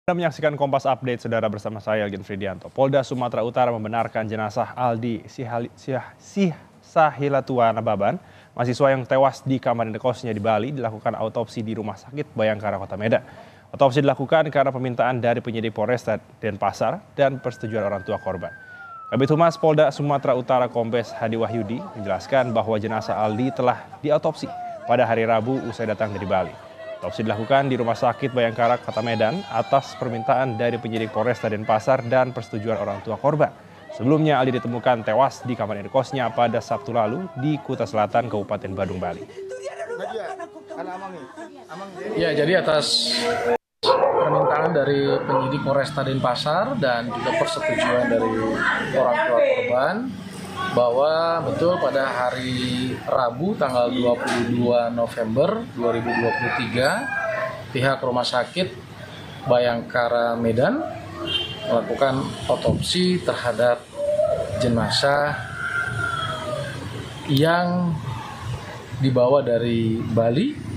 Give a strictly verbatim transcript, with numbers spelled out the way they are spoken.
Anda menyaksikan Kompas Update, saudara, bersama saya, Algin Fridianto. Polda Sumatera Utara membenarkan jenazah Aldi Sihahilatua Nababan, mahasiswa yang tewas di kamar indekosnya di Bali, dilakukan autopsi di Rumah Sakit Bayangkara, Kota Medan. Autopsi dilakukan karena permintaan dari penyidik Polresta Denpasar dan persetujuan orang tua korban. Kabid Humas Polda Sumatera Utara Kombes Hadi Wahyudi menjelaskan bahwa jenazah Aldi telah diautopsi pada hari Rabu usai datang dari Bali. Autopsi dilakukan di Rumah Sakit Bayangkara, Kota Medan atas permintaan dari penyidik Polresta Denpasar dan persetujuan orang tua korban. Sebelumnya Aldi ditemukan tewas di kamar indekosnya pada Sabtu lalu di Kuta Selatan, Kabupaten Badung, Bali. Ya, jadi atas permintaan dari penyidik Polresta Denpasar dan juga persetujuan dari orang tua korban, bahwa betul pada hari Rabu tanggal dua puluh dua November dua ribu dua puluh tiga pihak Rumah Sakit Bayangkara Medan melakukan autopsi terhadap jenazah yang dibawa dari Bali